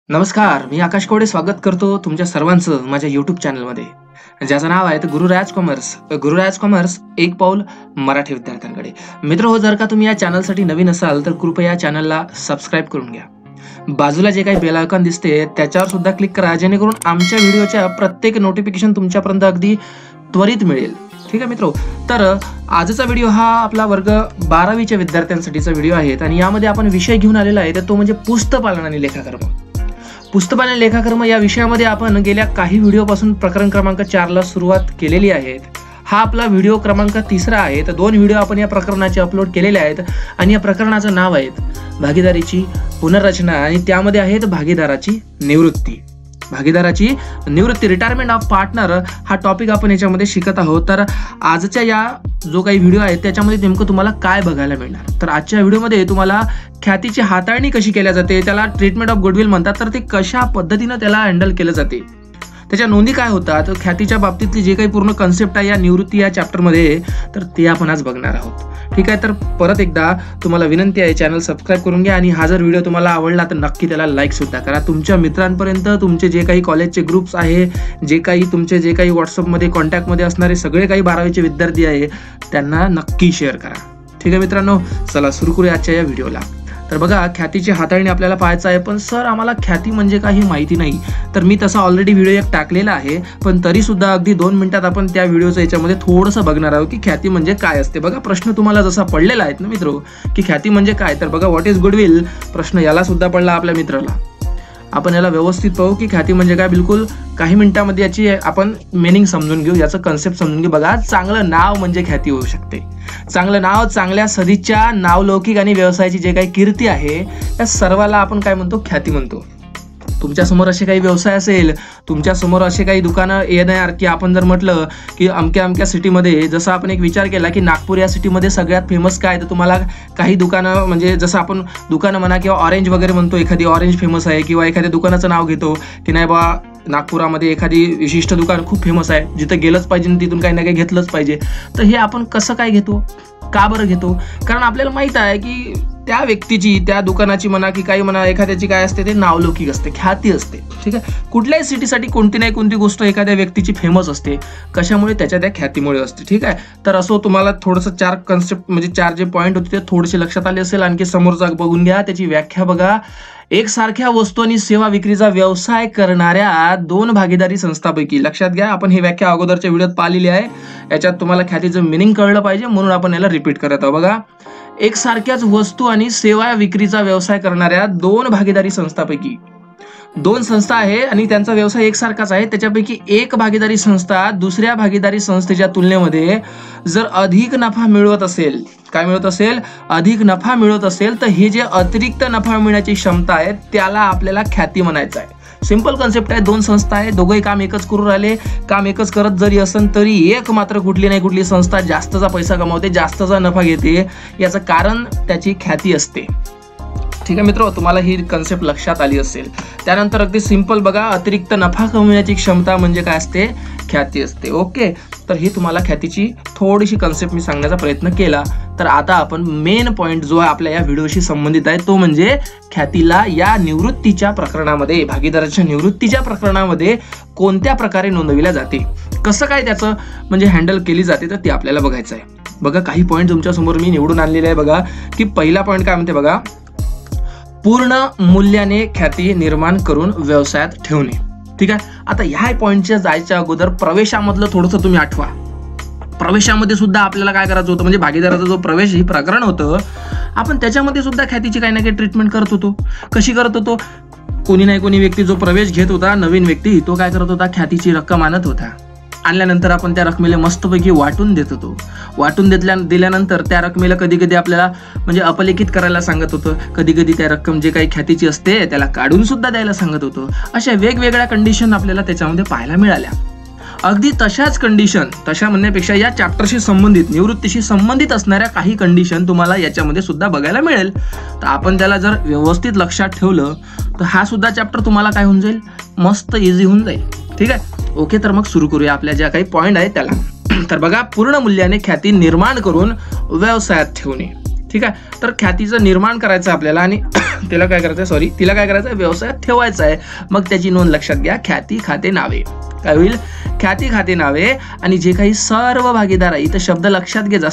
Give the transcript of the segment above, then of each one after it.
नमस्कार, मी आकाश कोडे स्वागत करतो तुमच्या सर्वांचं माझ्या YouTube चॅनलमध्ये, ज्याचं नाव आहे गुरुराज कॉमर्स. गुरुराज कॉमर्स एक पाऊल मराठी विद्यार्थ्यांकडे. मित्र हो, जर का तुम्ही या चॅनलसाठी नवीन असाल तर कृपया या चॅनलला सबस्क्राईब करून घ्या. बाजूला जे काही बेल आयकॉन दिसते त्याच्यावर सुद्धा क्लिक करा, जेणेकरून आमच्या व्हिडिओच्या प्रत्येक नोटिफिकेशन तुमच्यापर्यंत अगदी त्वरित मिळेल. ठीक आहे मित्रो, तर आजचा व्हिडिओ हा आपला वर्ग 12वीच्या विद्यार्थ्यांसाठीचा व्हिडिओ आहे आणि यामध्ये आपण विषय घेऊन आलेला आहे तो म्हणजे पुस्तपालन आणि लेखाकर्म. पुस्तपालन आणि लेखाकर्म या विषयामध्ये आपण गेल्या काही व्हिडिओपासून प्रकरण क्रमांक 4 ला सुरुवात केलेली आहे. हा आपला व्हिडिओ क्रमांक 3 आहे. तर 2 व्हिडिओ आपण या प्रकरणाचे अपलोड केलेले आहेत आणि या प्रकरणाचं नाव आहे भागीदारीची पुनर्रचना आणि त्यामध्ये आहेत भागीदाराची निवृत्ती. भागीदाराची निवृत्ती, रिटायरमेंट ऑफ पार्टनर हा टॉपिक आपण याच्यामध्ये शिकत आहोत. तर आजच्या या जो काही व्हिडिओ आहे त्याच्यामध्ये नेमकं तुम्हाला काय बघायला मिळणार, तर आजच्या व्हिडिओमध्ये तुम्हाला ख्यातीची हाताळणी कशी केली जाते, त्याला ट्रीटमेंट ऑफ गुडविल म्हणतात, तर ते कशा पद्धतीनं त्याला हँडल केलं जाते, त्याच्या नोंदी काय होतात, ख्यातीच्या बाबतीतली जे काही पूर्ण कन्सेप्ट आहे या निवृत्ती या चॅप्टरमध्ये, तर ते आपण आज बघणार आहोत. ठीक आहे, तर परत एकदा तुम्हाला विनंती आहे, चॅनल सबस्क्राईब करून घ्या आणि हा जर व्हिडिओ तुम्हाला आवडला तर नक्की त्याला लाईक सुद्धा करा. तुमच्या मित्रांपर्यंत तुमचे जे काही कॉलेजचे ग्रुप्स आहे, जे काही व्हॉट्सअपमध्ये कॉन्टॅक्टमध्ये असणारे सगळे काही 12वीचे विद्यार्थी आहे त्यांना नक्की शेअर करा. ठीक आहे मित्रांनो, चला सुरू करूया आजच्या या व्हिडिओला. तर बघा, ख्यातीची हाताळणी आपल्याला पाहायचं आहे, पण सर आम्हाला ख्याती म्हणजे काही माहिती नाही. तर मी तसा ऑलरेडी व्हिडिओ एक टाकलेला आहे, पण तरी सुद्धा अगदी 2 मिनिटात आपण त्या व्हिडिओचं याच्यामध्ये थोडंसं बघणार आहोत की ख्याती म्हणजे काय असते. बघा, प्रश्न तुम्हाला जसा पडलेला आहे ना मित्रो की ख्याती म्हणजे काय, तर बघा व्हॉट इज गुडविल, प्रश्न याला सुद्धा पडला आपल्या मित्राला. आपण याला व्यवस्थित पाहू की ख्याती म्हणजे काय. बिलकुल काही मिनिटांमध्ये याची आपण मिनिंग समजून घेऊ, याचं कन्सेप्ट समजून घेऊ. बघा, चांगलं नाव म्हणजे ख्याती होऊ शकते. चांगलं नाव, चांगल्या सदिच्छा, नावलौकिक आणि व्यवसायाची जे काही कीर्ती आहे त्या सर्वाला आपण काय म्हणतो, ख्याती म्हणतो. तुमच्यासमोर असे काही व्यवसाय असेल, तुमच्यासमोर असे काही दुकानं येणार की आपण जर म्हटलं की अमक्या सिटीमध्ये, जसं आपण एक विचार केला की नागपूर या सिटीमध्ये सगळ्यात फेमस काय, तर तुम्हाला काही दुकानं म्हणजे जसं आपण दुकानं म्हणा किंवा ऑरेंज वगैरे म्हणतो, एखादी ऑरेंज फेमस आहे किंवा एखाद्या दुकानाचं नाव घेतो की नाही बा नागपुरामध्ये एखादी विशिष्ट दुकान खूप फेमस आहे, जिथं गेलंच पाहिजे आणि तिथून काही ना काही घेतलंच पाहिजे. तर हे आपण कसं काय घेतो, का बरं घेतो, कारण आपल्याला माहित आहे की त्या व्यक्तीची, त्या दुकानाची म्हणा की काही म्हणा, एखाद्याची काय असते ते नावलौकिक असते, ख्याती असते. ठीक आहे, कुठल्याही सिटीसाठी कोणती नाही कोणती गोष्ट एखाद्या व्यक्तीची फेमस असते, कशामुळे, त्याच्या त्या ख्यातीमुळे असते. ठीक आहे, तर असं तुम्हाला थोडंसं 4 कन्सेप्ट म्हणजे 4 जे पॉईंट होते ते थोडेसे लक्षात आले असेल. आणखी समोरचा बघून घ्या, त्याची व्याख्या बघा. एकसारख्या वस्तू आणि सेवा विक्रीचा व्यवसाय करणाऱ्या 2 भागीदारी संस्थांपैकी, लक्षात घ्या, आपण ही व्याख्या अगोदरच्या व्हिडिओत पाहिलेली आहे. याच्यात तुम्हाला ख्यातीचं मिनिंग कळलं पाहिजे म्हणून आपण याला रिपीट करत आहोत. बघा, एकसारख्याच वस्तू आणि सेवा विक्रीचा व्यवसाय करणाऱ्या 2 भागीदारी संस्थांपैकी, 2 संस्था आहे आणि त्यांचा व्यवसाय एकसारखाच आहे. त्याच्यापैकी एक भागीदारी संस्था दुसऱ्या भागीदारी संस्थेच्या तुलनेमध्ये जर अधिक नफा मिळवत असेल, काय मिळवत असेल, अधिक नफा मिळवत असेल, तर हे जे अतिरिक्त नफा मिळण्याची क्षमता आहे त्याला आपल्याला ख्याती म्हणायचं आहे. सिंपल कन्सेप्ट आहे. 2 संस्था आहे, दोघंही काम एकच करू राहिले, काम एकच करत जरी असेल तरी एक मात्र कुठली नाही कुठली संस्था जास्तचा पैसा कमावते, जास्तचा नफा घेते, याचं कारण त्याची ख्याती असते. ठीक आहे मित्र, तुम्हाला ही कन्सेप्ट लक्षात आली असेल. त्यानंतर अगदी सिंपल बघा, अतिरिक्त नफा कमविण्याची क्षमता म्हणजे काय असते, ख्याती असते. ओके, तर ही तुम्हाला ख्यातीची थोडीशी कन्सेप्ट मी सांगण्याचा प्रयत्न केला. तर आता आपण मेन पॉइंट जो आपल्या या व्हिडिओशी संबंधित आहे तो म्हणजे ख्यातीला या निवृत्तीच्या प्रकरणामध्ये, भागीदाराच्या निवृत्तीच्या प्रकरणामध्ये कोणत्या प्रकारे नोंदविल्या जाते, कसं काय त्याचं म्हणजे हँडल केली जाते, तर ते आपल्याला बघायचं आहे. बघा, काही पॉईंट तुमच्या समोर मी निवडून आणलेले आहे. बघा की पहिला पॉईंट काय म्हणते, बघा, पूर्ण मूल्याने ख्याती निर्माण करून व्यवसायात ठेवणे. ठीक आहे, आता ह्या पॉईंटच्या जायच्या अगोदर प्रवेशामधलं थोडंसं तुम्ही आठवा. प्रवेशामध्ये सुद्धा आपल्याला काय करायचं होतं, म्हणजे भागीदाराचा जो प्रवेश ही प्रकरण होतं, आपण त्याच्यामध्ये सुद्धा ख्यातीची काही ना काही ट्रीटमेंट करत होतो. कशी करत होतो, कोणी नाही कोणी व्यक्ती जो प्रवेश घेत होता, नवीन व्यक्ती, तो काय करत होता, ख्यातीची रक्कम आणत होता. आणल्यानंतर आपण त्या रकमेला मस्तपैकी वाटून देत होतो. वाटून दिल्यानंतर त्या रकमेला कधी कधी आपल्याला म्हणजे अपलेखित करायला सांगत होतं, कधी कधी त्या रक्कम जे काही ख्यातीची असते त्याला काढून सुद्धा द्यायला सांगत होतो. अशा वेगवेगळ्या कंडिशन आपल्याला त्याच्यामध्ये पाहायला मिळाल्या. अगदी तशाच कंडिशन, तशा म्हणण्यापेक्षा या चॅप्टरशी संबंधित, निवृत्तीशी संबंधित असणाऱ्या काही कंडिशन तुम्हाला याच्यामध्ये सुद्धा बघायला मिळेल. तर आपण त्याला जर व्यवस्थित लक्षात ठेवलं तर हा सुद्धा चॅप्टर तुम्हाला काय होऊन जाईल, मस्त इझी होऊन जाईल. ठीक आहे, ओके, तर मग सुरू करूया आपल्या ज्या काही पॉईंट आहे त्याला. तर बघा, पूर्ण मूल्याने ख्याती निर्माण करून व्यवसायात ठेवणे. ठीक आहे. तर ख्यातीचं निर्माण करायचं आपल्याला आणि तिला काय करायचं व्यवसायात ठेवायचा आहे. मग त्याची नोंद लक्षात घ्या. ख्याती खाते नावे काय होईल? ख्याती खाते नावे आणि जे काही सर्व भागीदार आहे, इथं शब्द लक्षात घ्यायचा.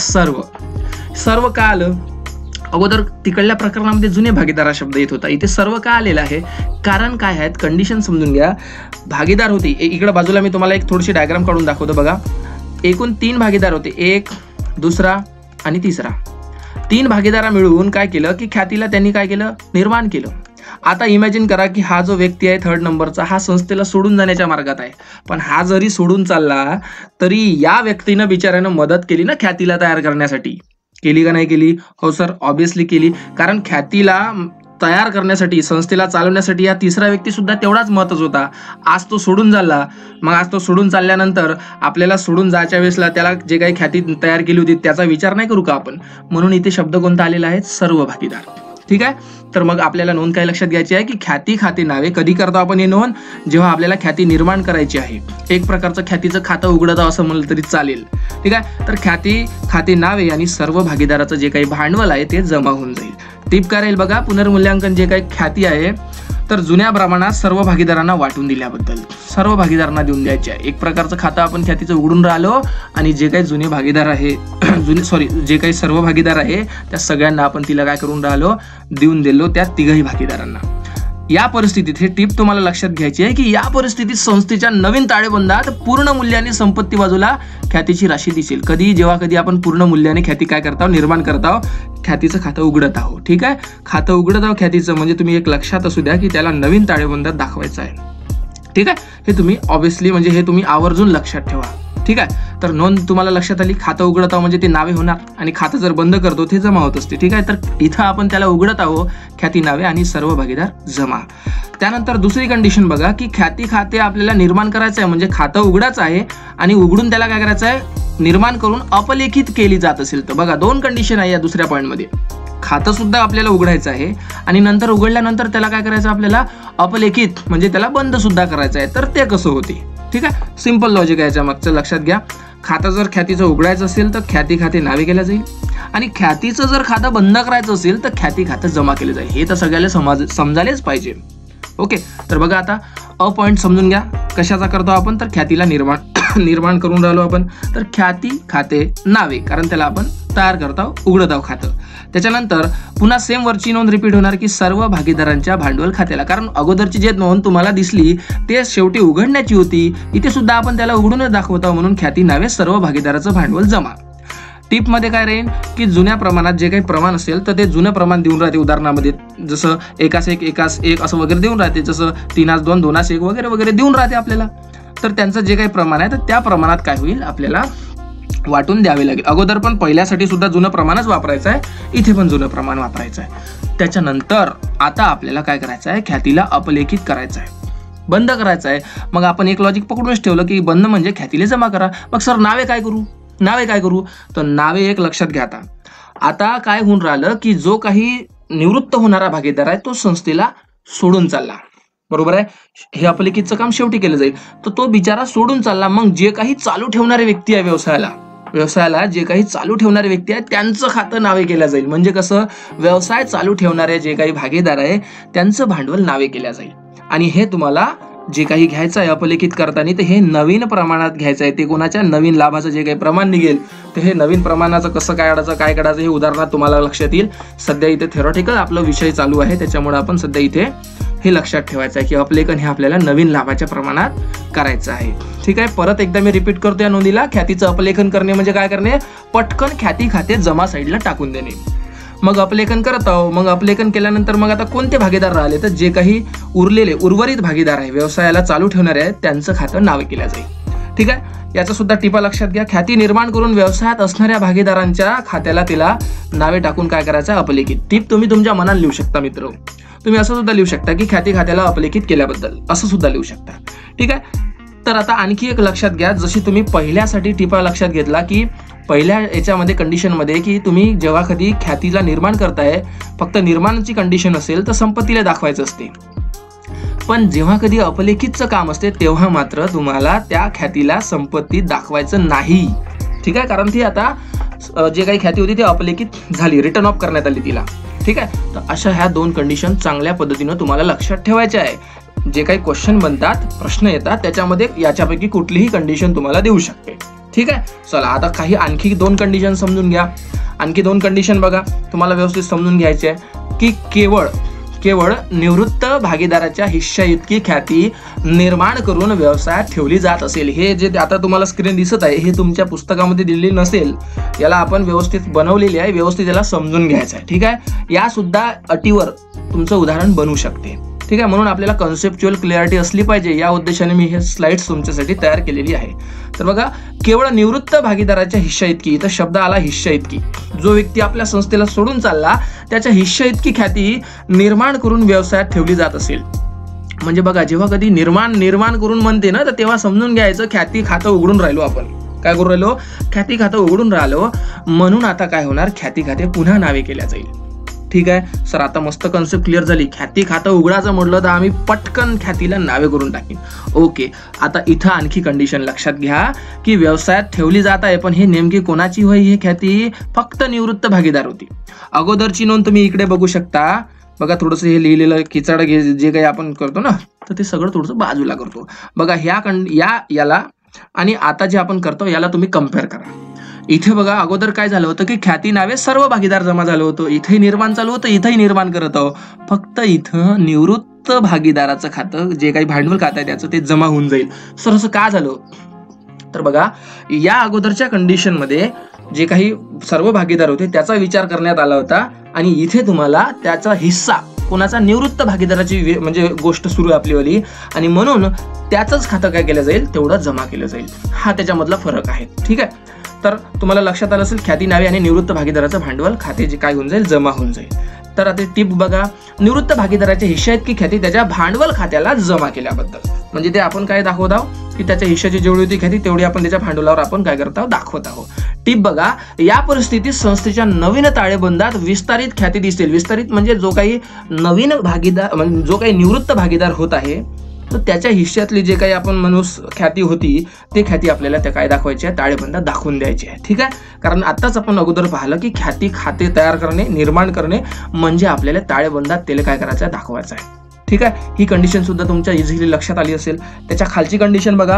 सर्व का आलं? अगोदर तिकडल्या प्रकरणामध्ये जुने भागीदार हा शब्द येत होता. इथे सर्व का आलेला आहे? कारण काय आहेत, कंडिशन समजून घ्या. भागीदार होते, इकडे बाजूला मी तुम्हाला एक थोडीशी डायग्राम काढून दाखवतो बघा. एकूण 3 भागीदार होते, एक, दुसरा आणि तिसरा. 3 भागीदारा मिळून काय केलं की ख्यातीला त्यांनी काय केलं? निर्माण केलं. आता इमॅजिन करा की हा जो व्यक्ती आहे 3rd नंबरचा, हा संस्थेला सोडून जाण्याच्या मार्गात आहे. पण हा जरी सोडून चालला तरी या व्यक्तीनं बिचाऱ्यानं मदत केली ना ख्यातीला तयार करण्यासाठी. केली का नाही केली? हो सर, ऑब्विसली केली. कारण ख्यातीला तयार करण्यासाठी, संस्थेला चालवण्यासाठी या तिसरा व्यक्ती सुद्धा तेवढाच महत्त्वाचा होता. आज तो सोडून चालला. मग आज तो सोडून चालल्यानंतर आपल्याला सोडून जायच्या वेळेसला त्याला जे काही ख्याती तयार केली होती त्याचा विचार नाही करू का आपण? म्हणून इथे शब्द कोणता आलेला आहे? सर्व भागीदार. ठीक आहे. तर मग आपल्याला नोंद काय लक्षात घ्यायची आहे की ख्याती खाते नावे कधी करतो आपण हे नोंद? जेव्हा आपल्याला ख्याती निर्माण करायची आहे. एक प्रकारचं ख्यातीचं खातं उघडतं असं म्हणलं तरी चालेल. ठीक आहे. तर ख्याती खाते नावे आणि सर्व भागीदाराचं जे काही भांडवल आहे ते जमा होऊन जाईल. टिप काय राहील बघा? पुनर्मूल्यांकन जे काही ख्याती आहे तर जुन्या प्रमाणात सर्व भागीदारांना वाटून दिल्याबद्दल सर्व भागीदारांना देऊन द्यायचे आहे. एक प्रकारचं खातं आपण ख्यातीचं उघडून राहिलो आणि जे काही जुने भागीदार आहे जे काही सर्व भागीदार आहे त्या सगळ्यांना आपण तिला काय करून राहिलो? देऊन दिलो, त्या 3ही भागीदारांना. या परिस्थितीत हे टिप तुम्हाला लक्षात घ्यायची आहे की या परिस्थितीत संस्थेच्या नवीन ताळेबंदात पूर्ण मूल्याने संपत्ती बाजूला ख्यातीची राशी दिसेल. जेव्हा कधी आपण पूर्ण मूल्याने ख्याती काय करता? निर्माण करता, ख्यातीचं खातं उघडत आहोत. ठीक आहे. खातं उघडत आहोत ख्यातीचं, म्हणजे तुम्ही एक लक्षात असू द्या की त्याला नवीन ताळेबंदात दाखवायचं आहे. ठीक आहे. हे तुम्ही ऑब्विसली म्हणजे हे तुम्ही आवर्जून लक्षात ठेवा. ठीक आहे. तर नोंद तुम्हाला लक्षात आली. खातं उघडत आहोत म्हणजे ते नावे होणार आणि खातं जर बंद करतो ते जमा होत असते. ठीक आहे. तर इथं आपण त्याला उघडत आहोत, ख्याती नावे आणि सर्व भागीदार जमा. त्यानंतर दुसरी कंडिशन बघा की ख्याती खाते आपल्याला निर्माण करायचं आहे, म्हणजे खातं उघडायचं आहे आणि उघडून त्याला काय करायचं आहे? निर्माण करून अपलेखित केली जात असेल तर बघा 2 कंडिशन आहे या दुसऱ्या पॉईंटमध्ये. खातं सुद्धा आपल्याला उघडायचं आहे आणि नंतर उघडल्यानंतर त्याला काय करायचं? आपल्याला अपलेखित म्हणजे त्याला बंद सुद्धा करायचं आहे. तर ते कसं होते? ठीक आहे. सिंपल लॉजिक आहे याच्या मागचं, लक्षात घ्या. खातं जर ख्यातीचं उघडायचं असेल तर ख्याती खाते नावे केलं जाईल आणि ख्यातीचं जर खातं बंद करायचं असेल तर ख्याती खातं जमा केलं जाईल. हे तर सगळ्याला समजायलाच पाहिजे. ओके. तर बघा आता पॉईंट समजून घ्या. कशाचा करतो आपण? तर ख्यातीला निर्माण करून राहिलो आपण. तर ख्याती खाते नावे, कारण त्याला आपण तयार करतो, उघडत आहोत खातं. त्याच्यानंतर पुन्हा सेम वरची नोंद रिपीट होणार की सर्व भागीदारांच्या भांडवल खात्याला, कारण अगोदरची जे नोंद तुम्हाला दिसली ते शेवटी उघडण्याची होती. इथे सुद्धा आपण त्याला उघडूनच दाखवतो, म्हणून ख्याती नावे सर्व भागीदाराचं भांडवल जमा. टिप मध्ये काय राहील की जुन्या प्रमाणात जे काही प्रमाण असेल तर ते जुनं प्रमाण देऊन राहते. उदाहरणामध्ये जसं 1:1 असं वगैरे देऊन राहते, जसं 3:2 2:1 वगैरे वगैरे देऊन राहते आपल्याला. तर त्यांचं जे काही प्रमाण आहे तर त्या प्रमाणात काय होईल? आपल्याला वाटून द्यावे लागेल. अगोदर पण पहिल्यासाठी सुद्धा जुनं प्रमाणच वापरायचं आहे, इथे पण जुनं प्रमाण वापरायचं आहे. त्याच्यानंतर आता आपल्याला काय करायचं आहे? ख्यातीला अपलेखित करायचं आहे, बंद करायचं आहे. मग आपण एक लॉजिक पकडूनच ठेवलं की बंद म्हणजे ख्यातीला जमा करा. मग सर नावे काय करू? तर नावे एक लक्षात घ्या. आता काय होऊन राहिलं की जो काही निवृत्त होणारा भागीदार आहे तो संस्थेला सोडून चालला, बरोबर आहे. हे अपलेखितचं काम शेवटी केलं जाईल. तर तो बिचारा सोडून चालला. मग जे काही चालू ठेवणारे व्यक्ती आहे व्यवसायाला जे काही चालू ठेवणारे व्यक्ती आहेत त्यांचं खातं नावे केलं जाईल. म्हणजे कसं? व्यवसाय चालू ठेवणारे जे काही भागीदार आहे त्यांचं भांडवल नावे केलं जाईल. आणि हे तुम्हाला जे काही घ्यायचं आहे अपलेखित करताना तर हे नवीन प्रमाणात घ्यायचं आहे. ते कोणाच्या? नवीन लाभाचं जे काही प्रमाण निघेल तर हे नवीन प्रमाणाचं कसं काय काढायचं हे उदाहरणात तुम्हाला लक्षात येईल. सध्या इथे थेरॉटिकल आपला विषय चालू आहे, त्याच्यामुळे आपण सध्या इथे हे लक्षात ठेवायचं आहे की अपलेखन हे आपल्याला नवीन लाभाच्या प्रमाणात करायचं आहे. ठीक आहे. परत एकदा मी रिपीट करतो या नोंदीला. ख्यातीचं अपलेखन करणे म्हणजे काय करणे? पटकन ख्याती खाते जमा साईडला टाकून देणे. मग अपलेखन करत आहोत. मग अपलेखन केल्यानंतर मग आता कोणते भागीदार राहिले? तर जे काही उर्वरित भागीदार आहे व्यवसायाला चालू ठेवणारे आहेत त्यांचं खातं नावे केलं जाईल. ठीक आहे. याचा सुद्धा टिपा लक्षात घ्या. ख्याती निर्माण करून व्यवसायात असणाऱ्या भागीदारांच्या खात्याला तिला नावे टाकून काय करायचं? अपलेखित. टिप तुम्ही तुमच्या मनात लिहू शकता मित्र. तुम्ही असं सुद्धा लिहू शकता की ख्याती खात्याला अपलेखित केल्याबद्दल, असं सुद्धा लिहू शकता. ठीक आहे. तर आता आणखी एक लक्षात घ्या. जशी तुम्ही पहिल्यासाठी टिपा लक्षात घेतला की पहिल्या याच्यामध्ये कंडिशनमध्ये की तुम्ही जेव्हा कधी ख्यातीला निर्माण करताय फक्त निर्माणाची कंडिशन असेल तर संपत्तीला दाखवायचं असते. पण जेव्हा कधी अपलेखितचं काम असते तेव्हा मात्र तुम्हाला त्या ख्यातीला संपत्ती दाखवायचं नाही. ठीक आहे. कारण ती आता जे काही ख्याती होती ती अपलेखित झाली, रिटर्न ऑफ करण्यात आली तिला. ठीक आहे, तर अशा ह्या 2 कंडिशन चांगल्या पद्धतीनं तुम्हाला लक्षात ठेवायच्या आहे. जे काही क्वेश्चन बनतात, प्रश्न येतात, त्याच्यामध्ये याच्यापैकी कुठलीही कंडिशन तुम्हाला देऊ शकते. ठीक आहे, चला आता काही आणखी 2 कंडिशन समजून घ्या. आणखी 2 कंडिशन बघा, तुम्हाला व्यवस्थित समजून घ्यायचे आहे की केवळ निवृत्त भागीदाराच्या हिश्शा इतकी ख्याती निर्माण करून व्यवसायात ठेवली जात असेल. हे जे आता तुम्हाला स्क्रीन दिसत आहे हे तुमच्या पुस्तकामध्ये दिलेली नसेल, याला आपण व्यवस्थित बनवलेली आहे, व्यवस्थित याला समजून घ्यायचं आहे. ठीक आहे, या सुद्धा अटीवर तुमचं उदाहरण बनू शकते. ठीक आहे, म्हणून आपल्याला कन्सेप्च्युअल क्लॅरिटी असली पाहिजे, या उद्देशाने मी हे स्लाइड्स तुमच्यासाठी तयार केलेली आहे. तर बघा, केवळ निवृत्त भागीदाराच्या हिश्शा इतकी, इथं शब्द आला हिश्शा इतकी, जो व्यक्ती आपल्या संस्थेला सोडून चालला त्याच्या हिश्शा इतकी ख्याती निर्माण करून व्यवसायात ठेवली जात असेल. म्हणजे बघा, जेव्हा कधी निर्माण करून म्हणते ना, तर तेव्हा समजून घ्यायचं ख्याती खातं उघडून राहिलो आपण. काय करू राहिलो? ख्याती खातं उघडून राहिलो. म्हणून आता काय होणार, ख्याती खाते पुन्हा नावे केल्या जाईल. ठीक आहे सर, आता मस्त कन्सेप्ट क्लिअर झाली. ख्याती खातं उघडायचं म्हटलं तर आम्ही पटकन ख्यातीला नावे करून टाकीन. ओके, आता इथं आणखी कंडिशन लक्षात घ्या की व्यवसायात ठेवली जात आहे, पण हे नेमकी कोणाची होय ही ख्याती? फक्त निवृत्त भागीदार होती. अगोदरची नोंद तुम्ही इकडे बघू शकता. बघा, थोडंसं हे लिहिलेलं खिचड जे काही आपण करतो ना, तर ते सगळं थोडंसं बाजूला करतो. बघा, याला आणि आता जे आपण करतो याला तुम्ही कम्पेअर करा. इथे बघा, अगोदर काय झालं होतं की ख्याती नावे सर्व भागीदार जमा झालं होतं. इथेही निर्माण चालू होतं, इथेही निर्माण करत आहोत. फक्त इथं निवृत्त भागीदाराचं खातं, जे काही भांडवल खातं आहे त्याचं, ते जमा होऊन जाईल. सर असं का झालं? तर बघा, या अगोदरच्या कंडिशन मध्ये जे काही सर्व भागीदार होते त्याचा विचार करण्यात आला होता, आणि इथे तुम्हाला त्याचा हिस्सा कोणाचा? निवृत्त भागीदाराची म्हणजे गोष्ट सुरू आहे आपलीवाली, आणि म्हणून त्याचंच खातं काय केलं जाईल? तेवढं जमा केलं जाईल. हा त्याच्यामधला फरक आहे. ठीक आहे, तर तुम्हाला लक्षात आलं असेल, ख्याती नावे आणि निवृत्त भागीदाराचं भांडवल खाते जे काय होऊन जाईल? जमा होऊन जाईल. तर आता टिप बघा, निवृत्त भागीदाराच्या हिश्शा इतकी ख्याती त्याच्या भांडवल खात्याला जमा केल्याबद्दल, म्हणजे ते आपण काय दाखवत आहोत की त्याच्या हिश्शाची जेवढी होती ख्याती तेवढी आपण त्याच्या भांडवलावर आपण काय करत आहोत? दाखवत आहोत. टिप बघा, या परिस्थितीत संस्थेच्या नवीन ताळेबंदात विस्तारित ख्याती दिसेल. विस्तारित म्हणजे जो काही नवीन भागीदार, म्हणजे जो काही निवृत्त भागीदार होत आहे, तर त्याच्या हिश्श्यातली जे काही आपण म्हणू ख्याती होती, ते ख्याती आपल्याला त्या काय दाखवायची आहे? ताळेबंदात दाखवून द्यायची आहे. ठीक आहे, कारण आताच आपण अगोदर पाहिलं की ख्याती खाते तयार करणे, निर्माण करणे म्हणजे आपल्याला ताळेबंदात त्याला काय करायचं आहे? दाखवायचं आहे. ठीक आहे, ही कंडिशन सुद्धा तुमच्या इझिली लक्षात आली असेल. त्याच्या खालची कंडिशन बघा,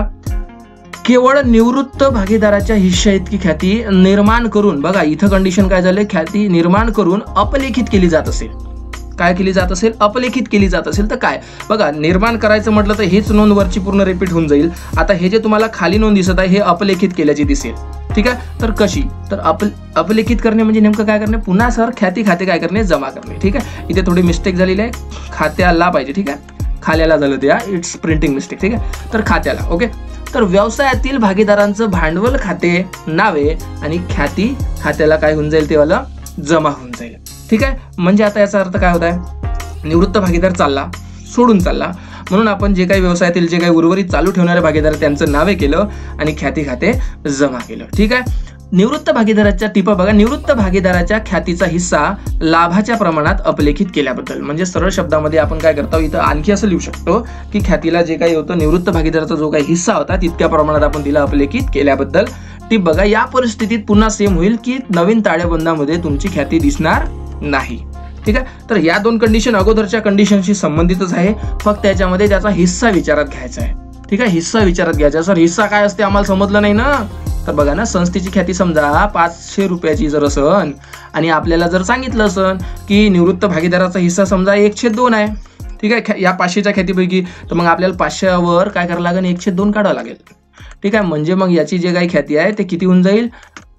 केवळ निवृत्त भागीदाराच्या हिश्शा इतकी ख्याती निर्माण करून, बघा इथं कंडिशन काय झाले? ख्याती निर्माण करून अपलेखित केली जात असेल. काय केली जात असेल? अपलेखित केली जात असेल. तर काय बघा, निर्माण करायचं म्हटलं तर हेच नोंद वरची पूर्ण रिपीट होऊन जाईल. आता हे जे तुम्हाला खाली नोंद दिसत आहे हे अपलेखित केल्याची दिसेल. ठीक आहे, तर कशी? तर अपलेखित करणे म्हणजे नेमकं काय करणे? पुन्हा सर ख्याती खाते काय करणे? जमा करणे. ठीक आहे, इथे थोडी मिस्टेक झालेली आहे, खात्याला पाहिजे. ठीक आहे, खाल्याला झालं ते, इट्स प्रिंटिंग मिस्टेक. ठीक आहे, तर खात्याला. ओके, तर व्यवसायातील भागीदारांचं भांडवल खाते नावे आणि ख्याती खात्याला काय होऊन जाईल? तेवाला जमा होऊन जाईल. ठीक आहे, म्हणजे आता याचा अर्थ काय होत आहे? निवृत्त भागीदार चालला, सोडून चालला, म्हणून आपण जे काही व्यवसायातील जे काही उर्वरित चालू ठेवणारे भागीदार त्यांचं नावे केलं आणि ख्याती खाते जमा केलं. ठीक आहे, निवृत्त भागीदाराच्या टिपा बघा, निवृत्त भागीदाराच्या ख्यातीचा हिस्सा लाभाच्या प्रमाणात अपलेखित केल्याबद्दल, म्हणजे सरळ शब्दामध्ये आपण काय करतो, इथं आणखी असं लिहू शकतो की ख्यातीला जे काही होतं, निवृत्त भागीदाराचा जो काही हिस्सा होता तितक्या प्रमाणात आपण तिला अपलेखित केल्याबद्दल. टिप बघा, या परिस्थितीत पुन्हा सेम होईल की नवीन ताळेबंदामध्ये तुमची ख्याती दिसणार नाही. ठीक आहे, तर या 2 कंडिशन अगोदरच्या कंडिशनशी संबंधितच आहे, फक्त याच्यामध्ये त्याचा हिस्सा विचारात घ्यायचा आहे. ठीक आहे, हिस्सा विचारात घ्यायचा. सर हिस्सा काय असते आम्हाला समजलं नाही ना. तर बघा ना, संस्थेची ख्याती समजा 500 रुपयाची जर असन आणि आपल्याला जर सांगितलं असन की निवृत्त भागीदाराचा हिस्सा समजा 1/2 आहे. ठीक आहे, या 500च्या ख्यातीपैकी, तर मग आपल्याला 500वर काय करावं लागेल? 1/2 काढावं लागेल. ठीक आहे, म्हणजे मग याची जे काही ख्याती आहे ते किती होऊन जाईल?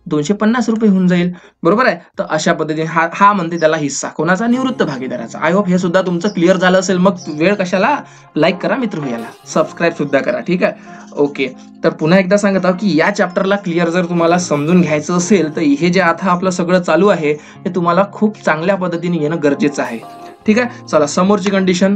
250 रुपये होऊन जाईल. बरोबर आहे. तर अशा पद्धतीने हा म्हणते त्याला हिस्सा कोणाचा? निवृत्त भागीदाराचा. आय होप हे सुद्धा तुमचं क्लिअर झालं असेल. मग वेळ कशाला? लाईक करा मित्र, याला सबस्क्राईब सुद्धा करा. ठीक आहे, ओके. तर पुन्हा एकदा सांगत आहोत की या चॅप्टरला क्लिअर जर तुम्हाला समजून घ्यायचं असेल तर हे जे आता आपलं सगळं चालू आहे हे तुम्हाला खूप चांगल्या पद्धतीने येणं गरजेचं आहे. ठीक आहे, चला समोरची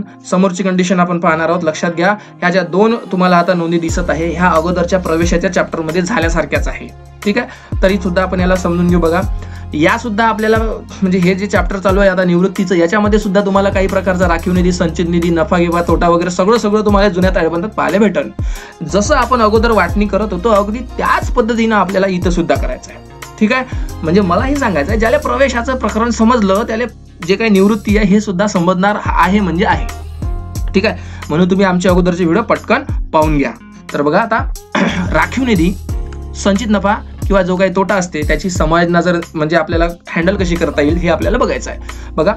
कंडिशन आपण पाहणार आहोत. लक्षात घ्या, ह्या ज्या 2 तुम्हाला आता नोंदी दिसत आहे ह्या अगोदरच्या प्रवेशाच्या चॅप्टरमध्ये झाल्यासारख्याच आहे. ठीक आहे, तरी सुद्धा आपण याला समजून घेऊ. बघा, या सुद्धा आपल्याला म्हणजे हे जे चॅप्टर चालू आहे आता निवृत्तीचं, याच्यामध्ये सुद्धा तुम्हाला काही प्रकारचा राखीव निधी, संचित निधी, नफा किंवा तोटा वगैरे सगळं तुम्हाला जुन्या ताळेबंदात पाहायला भेटेल. जसं आपण अगोदर वाटणी करत होतो अगदी त्याच पद्धतीनं आपल्याला इथं सुद्धा करायचं आहे. ठीक आहे. म्हणजे मला हे सांगायचं आहे, ज्याला प्रवेशाचं प्रकरण समजलं त्याला जे काही निवृत्ती आहे हे सुद्धा समजणार आहे म्हणजे आहे. ठीक आहे. म्हणून तुम्ही आमच्या अगोदरचे व्हिडिओ पटकन पाहून घ्या. तर बघा आता राखीव निधी, संचित नफा किंवा जो काही तोटा असते त्याची समायोजना जर म्हणजे आपल्याला हँडल कशी करता येईल हे आपल्याला बघायचं आहे. बघा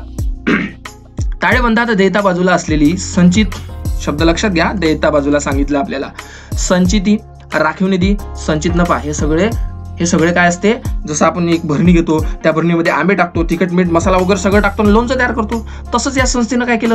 ताळेबंदात देयता बाजूला असलेली संचित, शब्द लक्षात घ्या, देयता बाजूला सांगितलं आपल्याला, संचिती, राखीव निधी, संचित नफा हे सगळे काय असते, जसं आपण एक भरणी घेतो, त्या भरणीमध्ये आंबे टाकतो, तिखट मीठ मसाला वगैरे सगळं टाकतो आणि लोणचं तयार करतो. तसंच या संस्थेनं काय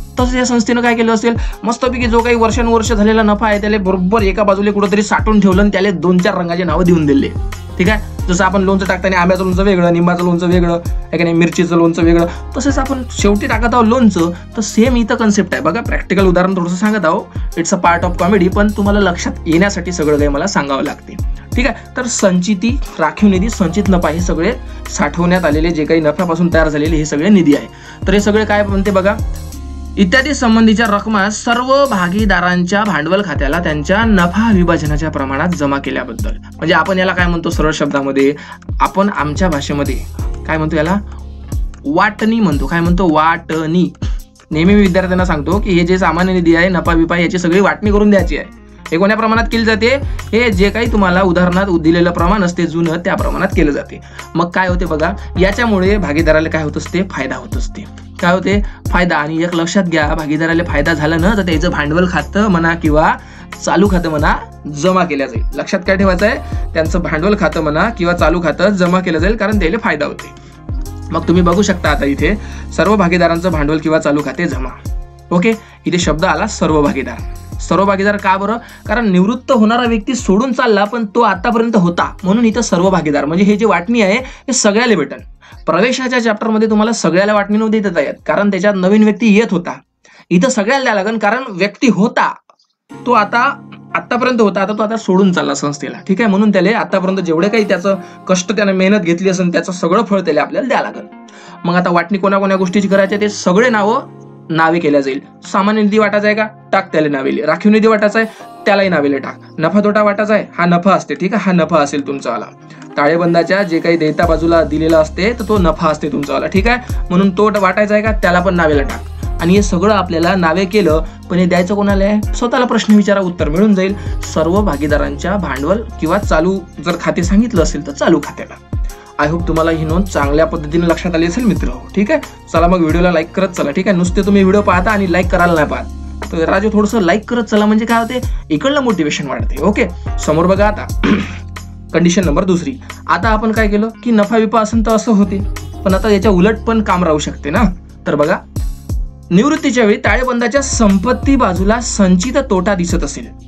केलं असेल, मस्तपैकी जो काही वर्षानुवर्ष झालेला नफा आहे त्याला बरोबर एका बाजूला कुठेतरी साठवून ठेवलं आणि त्याला 2-4 रंगाचे नावं देऊन दिले. ठीक आहे. जसं आपण लोणचं टाकताना आंब्याचं लोणचं वेगळं, निंबाचं लोणचं वेगळं आहे की नाही, मिरचीचं लोणचं वेगळं, तसंच आपण शेवटी टाकत आहोत लोणचं. तर सेम इथं कन्सेप्ट आहे. बघा प्रॅक्टिकल उदाहरण थोडंसं सांगत आहो, it's a part of comedy, पण तुम्हाला लक्षात येण्यासाठी सगळं काही मला सांगावं लागते. ठीक आहे. तर संचिती, राखीव निधी, संचित नफा हे सगळे साठवण्यात आलेले जे काही नफ्यापासून तयार झालेले हे सगळे निधी आहे. तर हे सगळे काय म्हणते बघा, इत्यादी संबंधीच्या रकमा सर्व भागीदारांच्या भांडवल खात्याला त्यांच्या नफा विभाजनाच्या प्रमाणात जमा केल्याबद्दल. म्हणजे आपण याला काय म्हणतो, सरळ शब्दामध्ये आपण आमच्या भाषेमध्ये काय म्हणतो, याला वाटणी म्हणतो. काय म्हणतो, वाटणी. नेहमी मी विद्यार्थ्यांना सांगतो की हे जे सामान्य निधी आहे, नफा विपा, याची सगळी वाटणी करून द्यायची आहे. हे कोण्या प्रमाणात केली जाते, हे जे काही तुम्हाला उदाहरणात दिलेलं प्रमाण असते जुनं, त्या प्रमाणात केलं जाते. मग काय होते बघा, याच्यामुळे भागीदाराला काय होत असते, फायदा होत असते. काय होते, फायदा. आणि एक लक्षात घ्या, भागीदाराला फायदा झाला ना तर त्याचं भांडवल खातं म्हणा किंवा चालू खातं म्हणा जमा केलं जाईल. लक्षात काय ठेवायचं आहे, त्यांचं भांडवल खातं म्हणा किंवा चालू खातं जमा केलं जाईल, कारण त्याला फायदा होते. मग तुम्ही बघू शकता आता इथे सर्व भागीदारांचं भांडवल किंवा चालू खाते जमा. ओके. इथे शब्द आला सर्व भागीदार. सर्व भागीदार का बरं, कारण निवृत्त होणारा व्यक्ती सोडून चालला पण तो आतापर्यंत होता, म्हणून इथं सर्व भागीदार. म्हणजे हे जे वाटणी आहे हे सगळ्याला भेटल. प्रवेशाच्या चॅप्टरमध्ये तुम्हाला सगळ्याला वाटणी न देता येत, कारण त्याच्यात नवीन व्यक्ती येत होता. इथं सगळ्याला द्यायला लागेल, कारण व्यक्ती होता तो आतापर्यंत होता, आता तो आता सोडून चालला संस्थेला. ठीक आहे. म्हणून त्याला आतापर्यंत जेवढे काही त्याचं कष्ट, त्याने मेहनत घेतली असेल त्याचं सगळं फळ त्याला आपल्याला द्यावं लागेल. मग आता वाटणी कोणा गोष्टीची करायची ते सगळे नावे केल्या जाईल. सामान्य निधी वाटायचा आहे का, टाक त्याला नावेले. राखीव निधी वाटायचा आहे त्यालाही नावेले टाक. नफा तोटा वाटायचा आहे, हा नफा असते. ठीक आहे. हा नफा असेल तुमचावाला. ताळेबंदाच्या जे काही देयता बाजूला दिलेला असते तर तो नफा असते तुमचावाला. ठीक आहे. म्हणून तो वाटायचा आहे का, त्याला पण नावेला टाक. आणि हे सगळं आपल्याला नावे केलं, पण हे द्यायचं कोणाला आहे, स्वतःला प्रश्न विचारा, उत्तर मिळून जाईल. सर्व भागीदारांच्या भांडवल किंवा चालू जर खाते सांगितलं असेल तर चालू खात्याला. आय होप तुम्हाला ही नोंद चांगल्या पद्धतीने लक्षात आली असेल मित्र. ठीक आहे. चला मग व्हिडिओला लाईक करत चला. ठीक आहे. नुसते तुम्ही व्हिडिओ पाहता आणि लाईक करायला नाही पाहत, तर राजू थोडंसं लाईक करत चला, म्हणजे काय होते, इकडलं मोटिवेशन वाढते. ओके. समोर बघा आता कंडिशन नंबर 2. आता आपण काय केलं की नफा विपा असेल तर असं होते, पण आता याच्या उलट पण काम राहू शकते ना. तर बघा, निवृत्तीच्या वेळी ताळेबंदाच्या संपत्ती बाजूला संचित तोटा दिसत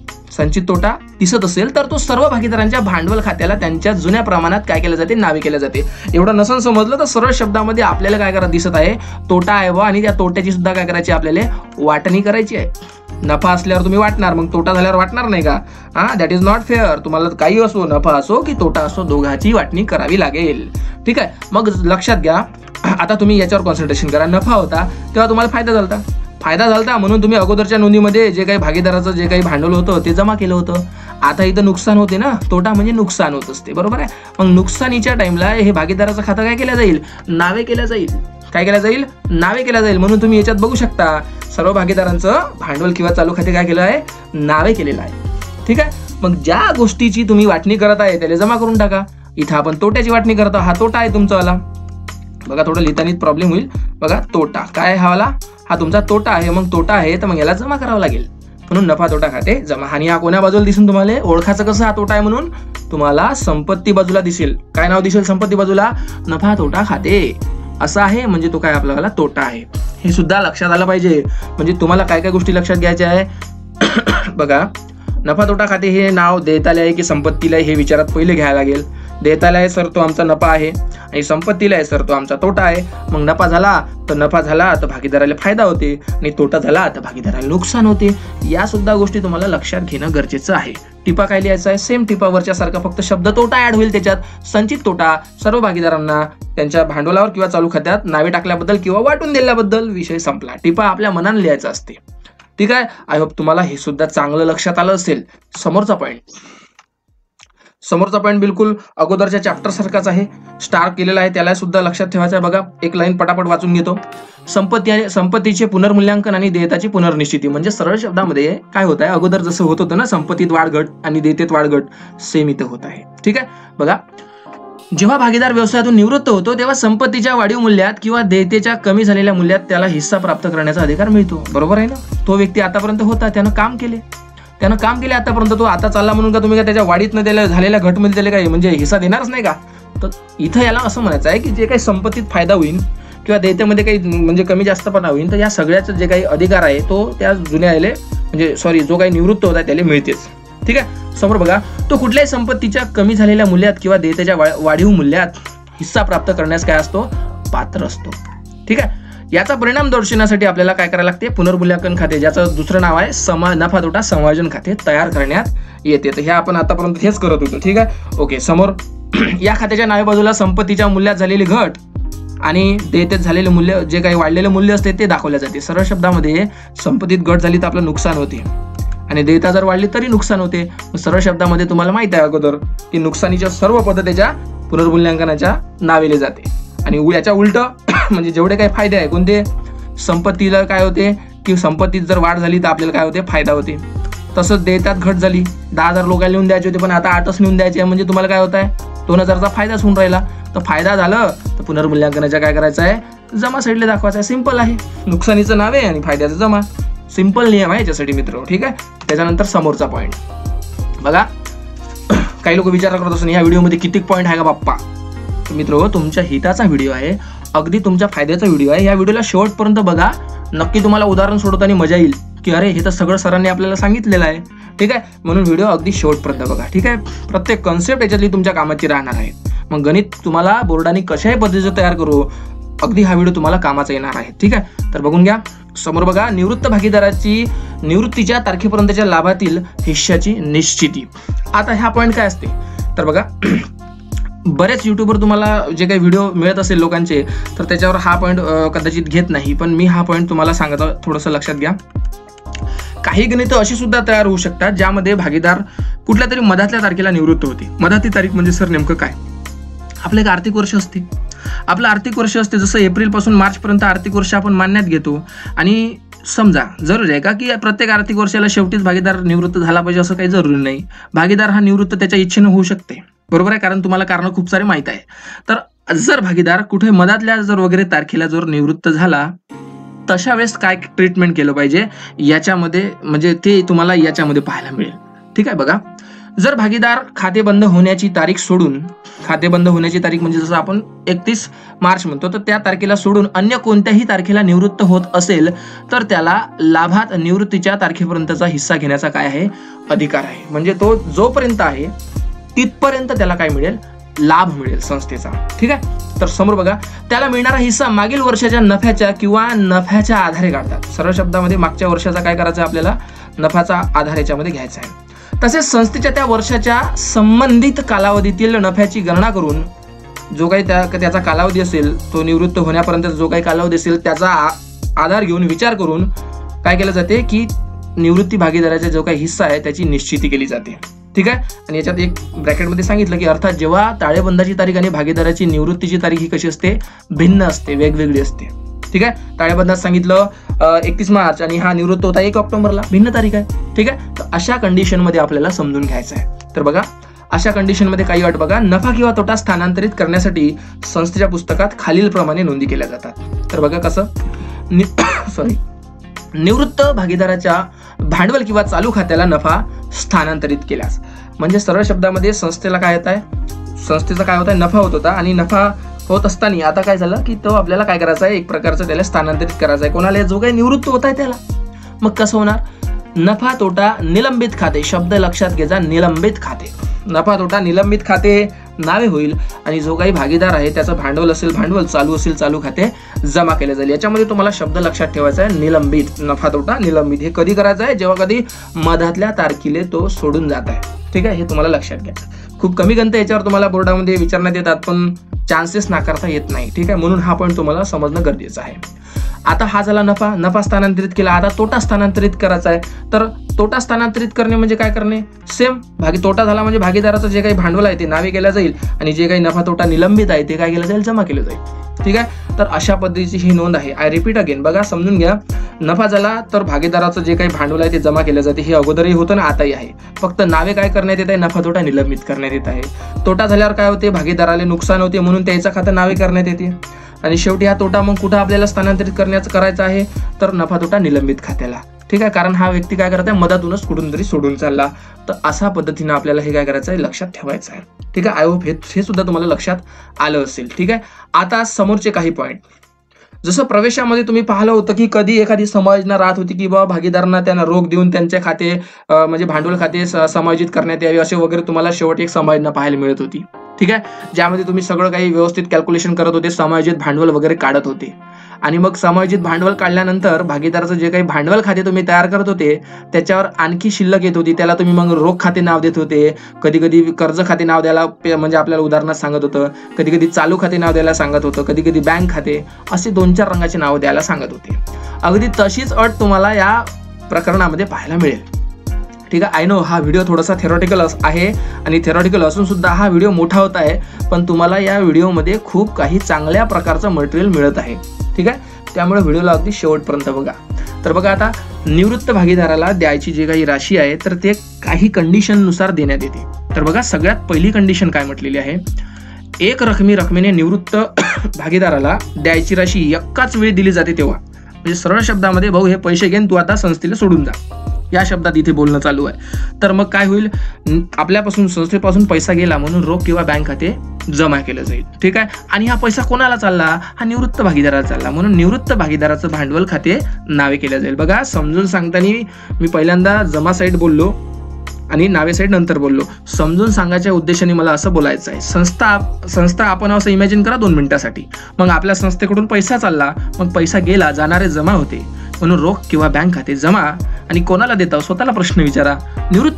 असेल तर तो सर्व भागीदारांच्या भांडवल खात्याला त्यांच्या जुन्या प्रमाणात काय केलं जाते, नावे केलं जाते. एवढं नसन समजलं तर सरळ शब्दामध्ये आपल्याला काय करत दिसत आहे, तोटा आहे व, आणि त्या तोट्याची सुद्धा काय करायची, आपल्याला वाटणी करायची आहे. नफा असल्यावर तुम्ही वाटणार, मग तोटा झाल्यावर वाटणार नाही का. That is not fair. तुम्हाला काही असो, नफा असो की तोटा असो, दोघांची वाटणी करावी लागेल. ठीक आहे. मग लक्षात घ्या, आता तुम्ही याच्यावर कॉन्सन्ट्रेशन करा. नफा होता तेव्हा तुम्हाला फायदा झालता म्हणून तुम्ही अगोदरच्या नोंदीमध्ये जे काही भागीदाराचं जे काही भांडवल होतं ते जमा केलं होतं. आता इथं नुकसान होते ना, तोटा म्हणजे नुकसान होत असते, बरोबर आहे. मग नुकसानीच्या टाइमला हे भागीदाराचं खातं काय केलं जाईल, नावे केलं जाईल. नावे केलं जाईल. म्हणून तुम्ही याच्यात बघू शकता सर्व भागीदारांचं भांडवल किंवा चालू खाते काय केलं आहे, नावे केलेलं आहे. ठीक आहे. मग ज्या गोष्टीची तुम्ही वाटणी करत आहे त्याला जमा करून टाका. इथं आपण तोट्याची वाटणी करतो, हा तोटा आहे तुमचावाला. बघा थोडं लिहिताना प्रॉब्लेम होईल. बघा तोटा काय, हा तुमचा तोटा आहे. मग तोटा आहे तर मग याला जमा करावं लागेल, म्हणून नफा तोटा खाते जमा. आणि हा कोण्या बाजूला दिसून तुम्हाला ओळखायचं कसं, हा तोटा आहे म्हणून तुम्हाला संपत्ती बाजूला दिसेल. काय नाव दिसेल संपत्ती बाजूला, नफा तोटा खाते असं आहे. म्हणजे तो काय आपल्याला तोटा आहे, हे सुद्धा लक्षात आलं पाहिजे. म्हणजे तुम्हाला काय काय गोष्टी लक्षात घ्यायच्या आहे. बघा, नफा तोटा खाते हे नाव देताले आहे की संपत्तीला हे विचारात पहिले घ्यायला लागेल. देताला आहे सर तो आमचा नफा आहे, आणि संपत्तीला आहे सर तो आमचा तोटा आहे. मग नफा झाला तर भागीदाराला फायदा होते, आणि तोटा झाला तर भागीदाराला नुकसान होते. या सुद्धा गोष्टी तुम्हाला लक्षात घेणं गरजेचं आहे. टिपा काय लिहायचा आहे, सेम टिपावरच्या सारखा, फक्त शब्द तोटा ऍड होईल त्याच्यात. संचित तोटा सर्व भागीदारांना त्यांच्या भांडवलावर किंवा चालू खात्यात नावे टाकल्याबद्दल किंवा वाटून दिल्याबद्दल, विषय संपला. टिपा आपल्या मनाने लिहायचा असते. ठीक आहे. आय होप तुम्हाला हे सुद्धा चांगलं लक्षात आलं असेल. समोरचा पॉइंट, समोरचा पॉईंट बिलकुल अगोदरच्या चॅप्टर सारखाच आहे, स्टार केलेला आहे, त्याला सुद्धा लक्षात ठेवायचं आहे. बघा एक लाईन पटापट वाचून घेतो. संपत्तीचे पुनर्मूल्यांकन आणि देयताची पुनर्निश्चिती. म्हणजे सरळ शब्दामध्ये काय होत आहे, अगोदर जसं होत होतं ना संपत्तीत वाढ घट आणि देयतेत वाढ घट, सेम इथं होत आहे. ठीक आहे. बघा जेव्हा भागीदार व्यवसायातून निवृत्त होतो तेव्हा संपत्तीच्या वाढीव मूल्यात किंवा देयतेच्या कमी झालेल्या मूल्यात त्याला हिस्सा प्राप्त करण्याचा अधिकार मिळतो. बरोबर आहे ना. तो व्यक्ती आतापर्यंत होता, त्यानं काम केले आतापर्यंत, तो आता चालला म्हणून का तुम्ही का त्याच्या वाढीत न दिल्या झालेल्या घटमध्ये त्याला काही म्हणजे हिस्सा देणारच नाही का. तर इथं याला असं म्हणायचं आहे की जे काही संपत्तीत फायदा होईल किंवा देयतेमध्ये काही म्हणजे कमी जास्तपणा होईल तर या सगळ्याचे जे काही अधिकार आहे तो त्या जुन्या म्हणजे जो काही निवृत्त होता त्याला मिळतेच. ठीक आहे. समोर बघा, तो कुठल्याही संपत्तीच्या कमी झालेल्या मूल्यात किंवा देयतेच्या वाढीव मूल्यात हिस्सा प्राप्त करण्यास काय असतो, पात्र असतो. ठीक आहे. याचा परिणाम दर्शवण्यासाठी आपल्याला काय करायला लागते, पुनर्मूल्यांकन खाते, ज्याचं दुसरं नाव आहे नफा तोटा समायोजन खाते तयार करण्यात येते. तर हे आपण आतापर्यंत हेच करत होतो. ठीक आहे. ओके. समोर या खात्याच्या नावे बाजूला संपत्तीच्या मूल्यात झालेली घट आणि देयतेत झालेले मूल्य, जे काही वाढलेले मूल्य असते ते दाखवले जाते. सरळ शब्दामध्ये संपत्तीत घट झाली तर आपलं नुकसान होते आणि देयता जर वाढली तरी नुकसान होते. सरळ शब्दामध्ये तुम्हाला माहित आहे अगोदर की नुकसानीच्या सर्व पद्धतीच्या पुनर्मूल्यांकनाच्या नावेले जाते. आणि याच्या उलट म्हणजे जेवढे काही फायदे आहे कोणते, संपत्तीला काय होते की संपत्तीत जर वाढ झाली तर आपल्याला काय होते, फायदा होते. तसंच देयतात घट झाली, 10,000 लोकांना लिहून द्यायचे होते पण आता 8च लिहून द्यायचे आहे, म्हणजे तुम्हाला काय होत आहे, 2,000चा फायदाच होऊन राहिला. तर फायदा झालं तर पुनर्मूल्यांकनाच्या काय करायचं आहे, जमा साईडला दाखवायचं आहे. सिंपल आहे. नुकसानीचं नाव आहे आणि फायद्याचं जमा. सिंपल नियम आहे याच्यासाठी मित्र. ठीक आहे. त्याच्यानंतर समोरचा पॉईंट बघा. काही लोक विचार करत असून या व्हिडिओमध्ये किती पॉईंट आहे का बाप्पा. मित्र तुमच्या हिताचा व्हिडिओ आहे, अगदी तुमच्या फायद्याचा व्हिडिओ आहे. या व्हिडिओला शेवटपर्यंत बघा, नक्की तुम्हाला उदाहरण सोडवताना मजा येईल की अरे हे तर सगळं सरांनी आपल्याला सांगितलेलं आहे. ठीक आहे. म्हणून व्हिडिओ अगदी शेवटपर्यंत बघा. ठीक आहे. प्रत्येक कन्सेप्ट याच्यातली तुमच्या कामाची राहणार आहे. मग गणित तुम्हाला बोर्डाने कशाही पद्धतीचं तयार करू, अगदी हा व्हिडिओ तुम्हाला कामाचा येणार आहे. ठीक आहे. तर बघून घ्या. समोर बघा, निवृत्त भागीदाराची निवृत्तीच्या तारखेपर्यंतच्या लाभातील हिश्श्याची निश्चिती. आता हा पॉईंट काय असते तर बघा, बरेच युट्यूबवर तुम्हाला जे काही व्हिडिओ मिळत असेल लोकांचे तर त्याच्यावर हा पॉईंट कदाचित घेत नाही, पण मी हा पॉईंट तुम्हाला सांगतो, थोडंसं लक्षात घ्या. काही गणितं अशी सुद्धा तयार होऊ शकतात ज्यामध्ये भागीदार कुठल्या तरी मधातल्या तारखेला निवृत्त होते. मधातली तारीख म्हणजे सर नेमकं काय, आपलं एक आर्थिक वर्ष असते. आपलं आर्थिक वर्ष असते जसं एप्रिल पासून मार्च पर्यंत आर्थिक वर्ष आपण मानण्यात घेतो. आणि समजा जरूर आहे का की प्रत्येक आर्थिक वर्षाला शेवटीच भागीदार निवृत्त झाला पाहिजे असं काही जरुरी नाही. भागीदार हा निवृत्त त्याच्या इच्छेने होऊ शकते. बरोबर आहे. कारण तुम्हाला कारण खूप सारे माहित आहे. तर जर भागीदार कुठे मधातल्या जर वगैरे तारखेला जर निवृत्त झाला, तशा वेळेस काय ट्रीटमेंट केलं पाहिजे याच्यामध्ये, म्हणजे ते तुम्हाला याच्यामध्ये पाहायला मिळेल. ठीक आहे. बघा, जर भागीदार खाते बंद होण्याची तारीख सोडून, खाते बंद होण्याची तारीख म्हणजे जसं आपण 31 मार्च म्हणतो, तर त्या तारखेला सोडून अन्य कोणत्याही तारखेला निवृत्त होत असेल तर त्याला लाभात निवृत्तीच्या तारखेपर्यंतचा हिस्सा घेण्याचा काय आहे, अधिकार आहे. म्हणजे तो जोपर्यंत आहे तिथपर्यंत त्याला काय मिळेल, लाभ मिळेल संस्थेचा. ठीक आहे. तर समोर बघा, त्याला मिळणारा हिस्सा मागील वर्षाच्या नफ्याच्या किंवा नफ्याच्या आधारे काढतात. सरळ शब्दामध्ये मागच्या वर्षाचा काय करायचं आहे, आपल्याला नफ्याचा आधार याच्यामध्ये घ्यायचा आहे. तसेच संस्थेच्या त्या वर्षाच्या संबंधित कालावधीतील नफ्याची गणना करून जो काही त्याचा कालावधी असेल, तो निवृत्त होण्यापर्यंत जो काही कालावधी असेल त्याचा आधार घेऊन विचार करून काय केलं जाते की निवृत्ती भागीदाराचा जो काही हिस्सा आहे त्याची निश्चिती केली जाते. ठीक आहे. आणि याच्यात एक ब्रॅकेटमध्ये सांगितलं की अर्थात जेव्हा ताळेबंदाची तारीख आणि भागीदाराची निवृत्तीची तारीख ही कशी असते, भिन्न असते, वेगवेगळी असते. ठीक आहे. ताळेबंदात सांगितलं 31 मार्च आणि हा निवृत्त होता 1 ऑक्टोबरला, भिन्न तारीख आहे. ठीक आहे. तर अशा कंडिशनमध्ये आपल्याला समजून घ्यायचं आहे. तर बघा, अशा कंडिशनमध्ये काही अट बघा, नफा किंवा तोटा स्थानांतरित करण्यासाठी संस्थेच्या पुस्तकात खालील प्रमाणे नोंदी केल्या जातात. तर बघा कसं, निवृत्त भागीदाराच्या भांडवल किंवा चालू खात्याला नफा स्थानांतरित केल्यास, म्हणजे सरळ शब्दामध्ये संस्थेला काय येत आहे, संस्थेचा काय होत आहे, नफा होत होता आणि नफा होत असताना आता काय झालं की तो आपल्याला काय करायचा आहे, एक प्रकारचं त्याला स्थानांतरित करायचं आहे. कोणाला, जो काही निवृत्त होत आहे त्याला. मग कसं होणार, नफा तोटा निलंबित खाते, शब्द लक्षात घ्यायचा, निलंबित खाते. नफा तोटा निलंबित खाते नावे होईल आणि जो काही भागीदार आहे त्याचं भांडवल असेल भांडवल, चालू असेल चालू खाते जमा केले जाईल. याच्यामध्ये तुम्हाला शब्द लक्षात ठेवायचा आहे, निलंबित. नफा तोटा निलंबित हे कधी करायचं आहे, जेव्हा कधी मधातल्या तारखेला तो सोडून जात आहे. ठीक आहे. हे तुम्हाला लक्षात घ्यायचं. खूप कमी गणित याच्यावर तुम्हाला बोर्डामध्ये विचारण्यात येतात पण चान्सेस नाकारता येत नाही. ठीक आहे. म्हणून हा पॉईंट तुम्हाला समजणं गरजेचं आहे. आता हा झाला नफा, नफा स्थानांतरित केला, आता तोटा स्थानांतरित करायचा आहे. तर तोटा स्थानांतरित करणे म्हणजे काय करणे, सेम तोटा झाला म्हणजे भागीदाराचं जे काही भांडवल आहे ते नावे केलं जाईल आणि जे काही नफा तोटा निलंबित आहे ते काय केलं जाईल, जमा केलं जाईल. ठीक आहे. तर अशा पद्धतीची ही नोंद आहे. आय रिपीट अगेन, बघा समजून घ्या. नफा झाला तर भागीदाराचं जे काही भांडवल आहे ते जमा केलं जाते. हे अगोदरही होतं ना, आताही आहे. फक्त नावे काय करण्यात येत आहे, नफा तोटा निलंबित करण्यात येत आहे. तोटा झाल्यावर काय होते, भागीदाराला नुकसान होते म्हणून त्याचं खातं नावे करण्यात येते. आणि शेवटी हा तोटा मग कुठं आपल्याला स्थानांतरित करायचा आहे, तर नफा तोटा निलंबित खात्याला. ठीक आहे. कारण हा व्यक्ती काय करत आहे, मधातूनच कुठून तरी सोडून चालला. तर अशा पद्धतीने आपल्याला हे काय करायचं आहे, लक्षात ठेवायचं आहे. ठीक आहे. आय होप हे सुद्धा तुम्हाला लक्षात आलं असेल. ठीक आहे. आता समोरचे काही पॉईंट, जसं प्रवेशामध्ये तुम्ही पाहिलं होतं की कधी एखादी समायोजना राहत होती की बाबा भागीदारांना त्यांना रोख देऊन त्यांचे खाते म्हणजे भांडवल खाते समायोजित करण्यात यावे असे वगैरे तुम्हाला शेवटी एक समायोजना पाहायला मिळत होती. ठीक आहे. ज्यामध्ये तुम्ही सगळं काही व्यवस्थित कॅल्क्युलेशन करत होते, समायोजित भांडवल वगैरे काढत होते. आणि मग समायोजित भांडवल काढल्यानंतर भागीदाराचं जे काही भांडवल खाते तुम्ही तयार करत होते त्याच्यावर आणखी शिल्लक येत होती, त्याला तुम्ही मग रोख खाते नाव देत होते. कधी कधी कर्ज खाते नाव द्यायला म्हणजे आपल्याला उदाहरणात सांगत होतं, कधी कधी चालू खाते नाव द्यायला सांगत होतं, कधी कधी बँक खाते, असे 2-4 रंगाचे नाव द्यायला सांगत होते. अगदी तशीच अट तुम्हाला या प्रकरणामध्ये पाहायला मिळेल. ठीक आहे. आय नो हा व्हिडिओ थोडासा थेरॉटिकल आहे आणि थेरॉटिकल असून सुद्धा हा व्हिडिओ मोठा होत आहे, पण तुम्हाला या व्हिडिओमध्ये खूप काही चांगल्या प्रकारचं मटेरियल मिळत आहे. ठीक आहे. त्यामुळे व्हिडिओला अगदी शेवटपर्यंत बघा. तर बघा, आता निवृत्त भागीदाराला द्यायची जी काही राशी आहे तर ते काही कंडिशननुसार देण्यात येते. तर बघा, सगळ्यात पहिली कंडिशन काय म्हटलेली आहे, एक रकमेने निवृत्त भागीदाराला द्यायची राशी एकाच वेळी दिली जाते तेव्हा, म्हणजे सरळ शब्दामध्ये, भाऊ हे पैसे घेऊन तू आता संस्थेला सोडून जा, या शब्दात इथे बोलणं चालू आहे. तर मग काय होईल, आपल्यापासून संस्थेपासून पैसा गेला म्हणून रोख किंवा बँक खाते जमा केलं जाईल. ठीक आहे. आणि हा पैसा कोणाला चालला, हा निवृत्त भागीदाराला चालला म्हणून निवृत्त भागीदाराचं भांडवल खाते नावे केलं जाईल. बघा, समजून सांगताना मी पहिल्यांदा जमा साईड बोललो आणि नावे साईड नंतर बोललो. समजून सांगायच्या उद्देशाने मला असं बोलायचं आहे, संस्था आपण असं इमॅजिन करा 2 मिनिटासाठी. मग आपल्या संस्थेकडून पैसा चालला, मग पैसा गेला, जाणारे जमा होते म्हणून रोख किंवा बँक खाते जमा. आणि कोणाला देत आहोत, स्वतःला प्रश्न विचारा, निवृत्त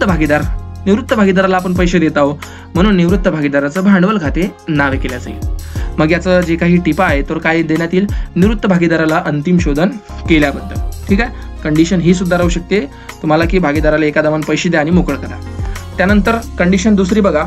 भागीदाराला आपण पैसे देत आहोत म्हणून निवृत्त भागीदाराचं भांडवल खाते नावे केलं जाईल. मग याचं जे काही टिपा आहे तर काय देण्यात येईल, निवृत्त भागीदाराला अंतिम शोधन केल्याबद्दल. ठीक आहे. कंडिशन ही सुद्धा राहू शकते तुम्हाला की भागीदाराला एका दमान पैसे द्या आणि मोकळं करा. त्यानंतर कंडिशन दुसरी बघा,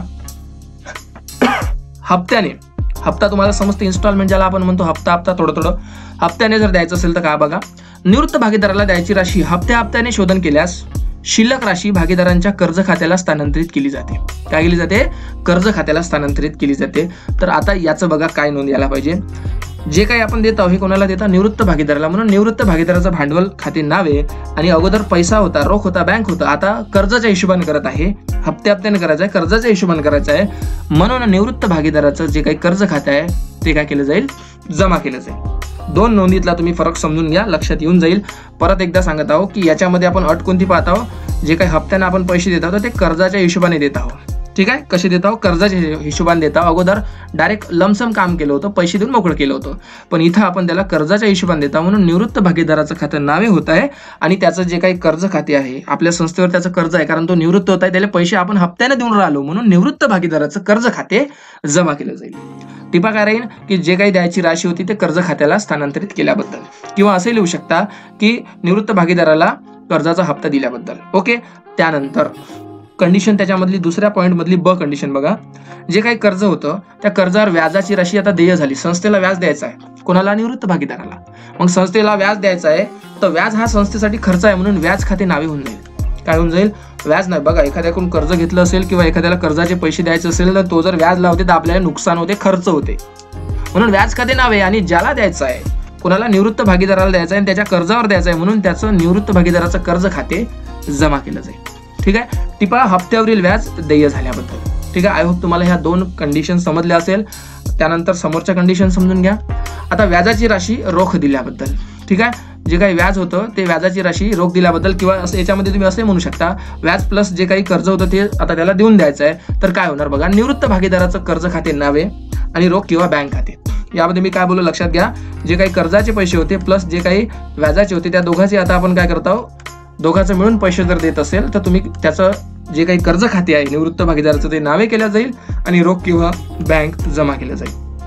हप्त्याने, हप्ता तुम्हाला समजते, इन्स्टॉलमेंट ज्याला आपण म्हणतो, हप्ता थोडं हप्त्याने जर द्यायचं असेल तर काय बघा, निवृत्त भागीदाराला द्यायची राशी हप्त्याने शोधन केल्यास शिल्लक राशी भागीदारांच्या कर्ज खात्याला स्थानांतरित केली जाते. काय केली जाते, कर्ज खात्याला स्थानांतरित केली जाते. तर आता याचं बघा काय नोंद यायला पाहिजे, जे काही आपण देत आहोत हे कोणाला देता, निवृत्त भागीदाराला, म्हणून निवृत्त भागीदाराचं भांडवल खाते नावे. आणि अगोदर पैसा होता, रोख होता, बँक होता, आता कर्जाच्या हिशोबाने करत आहे, हप्त्याने करायचं आहे, कर्जाच्या हिशोबाने करायचं आहे म्हणून निवृत्त भागीदाराचं जे काही कर्ज खाते आहे ते काय केलं जाईल, जमा केलं जाईल. 2 नोंदीतला तुम्ही फरक समजून घ्या, लक्षात येऊन जाईल. परत एकदा सांगत आहोत की याच्यामध्ये आपण अट कोणती पाहत आहोत, जे काही हप्त्याने आपण पैसे देत आहोत ते कर्जाच्या हिशोबाने देत आहोत. ठीक आहे. कसे देत आहोत, कर्जाच्या हिशोबाने देत आहोत. अगोदर डायरेक्ट लमसम काम केलं होतं, पैसे देऊन मोकळं केलं होतं, पण इथं आपण त्याला कर्जाच्या हिशोबाने देत आहोत म्हणून निवृत्त भागीदाराचं खातं नावे होत आहे आणि त्याचं जे काही कर्ज खाते आहे, आपल्या संस्थेवर त्याचं कर्ज आहे कारण तो निवृत्त होत आहे, त्याला पैसे आपण हप्त्याने देऊन राहिलो म्हणून निवृत्त भागीदाराचं कर्ज खाते जमा केलं जाईल. टिपा काय राहील की जे काही द्यायची राशी होती ते कर्ज खात्याला स्थानांतरित केल्याबद्दल, किंवा असे लिहू शकता की निवृत्त भागीदाराला कर्जाचा हप्ता दिल्याबद्दल. ओके. त्यानंतर कंडिशन त्याच्यामधली दुसऱ्या पॉईंट मधली ब कंडिशन बघा, जे काही कर्ज होतं त्या कर्जावर व्याजाची राशी आता देय झाली, संस्थेला व्याज द्यायचा आहे, कोणाला, निवृत्त भागीदाराला. मग संस्थेला व्याज द्यायचा आहे तर व्याज हा संस्थेसाठी खर्च आहे म्हणून व्याज खाते नावे होऊन जाईल. काय होऊन जाईल, व्याज नाही. बघा, एखाद्याकडून कर्ज घेतलं असेल किंवा एखाद्याला कर्जाचे पैसे द्यायचे असेल तर तो जर व्याज लावते तर आपल्याला नुकसान होते, खर्च होते, म्हणून व्याज खाते नावे. आणि ज्याला द्यायचं आहे, कोणाला, निवृत्त भागीदाराला द्यायचं आहे आणि त्याच्या कर्जावर द्यायचं आहे म्हणून त्याचं निवृत्त भागीदाराचं कर्ज खाते जमा केलं जाईल. ठीक आहे. टिपा हप्त्यावरील व्याज देय झाल्याबद्दल. ठीक आहे. आय होप तुम्हाला ह्या 2 कंडिशन समजल्या असेल. त्यानंतर समोरच्या कंडिशन समजून घ्या. आता व्याजाची राशी रोख दिल्याबद्दल. ठीक आहे. जे काही व्याज होतं ते व्याजाची राशी रोख दिल्याबद्दल, किंवा याच्यामध्ये तुम्ही असे म्हणू शकता, व्याज प्लस जे काही कर्ज होतं ते आता त्याला देऊन द्यायचं आहे. तर काय होणार बघा, निवृत्त भागीदाराचं कर्ज खाते नावे आणि रोख किंवा बँक खाते. यामध्ये मी काय बोलू लक्षात घ्या, जे काही कर्जाचे पैसे होते प्लस जे काही व्याजाचे होते त्या दोघांचे आता आपण काय करत आहोत, दोघांचं मिळून पैसे जर देत असेल तर तुम्ही त्याचं जे काही कर्ज खाते आहे निवृत्त भागीदाराचं ते नावे केलं जाईल आणि रोख किंवा बँक जमा केलं जाईल.